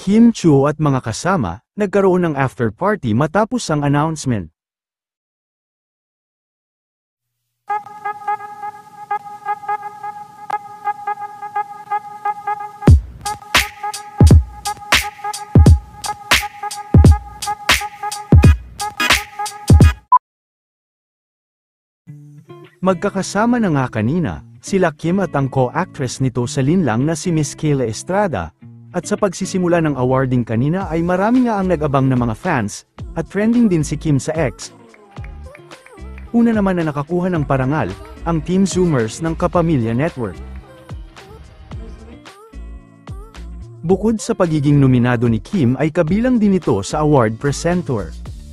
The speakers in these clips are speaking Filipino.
Kim Chiu at mga kasama, nagkaroon ng after party matapos ang announcement. Magkakasama na nga kanina, sila Kim at ang co-actress nito sa linlang na si Miss Kayla Estrada, at sa pagsisimula ng awarding kanina ay marami nga ang nag-abang na mga fans, at trending din si Kim sa X. Una naman na nakakuha ng parangal, ang Team Zoomers ng Kapamilya Network. Bukod sa pagiging nominado ni Kim ay kabilang din ito sa award presenter.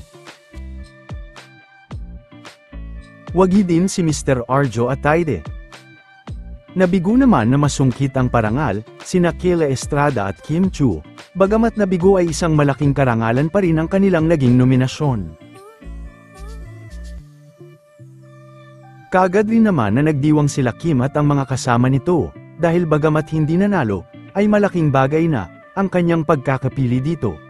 Wagi din si Mr. Arjo Atayde. Nabigo naman na masungkit ang parangal, sina Kayla Estrada at Kim Chiu, bagamat nabigo ay isang malaking karangalan pa rin ang kanilang naging nominasyon. Kaagad rin naman na nagdiwang sila Kim at ang mga kasama nito, dahil bagamat hindi nanalo, ay malaking bagay na ang kanyang pagkakapili dito.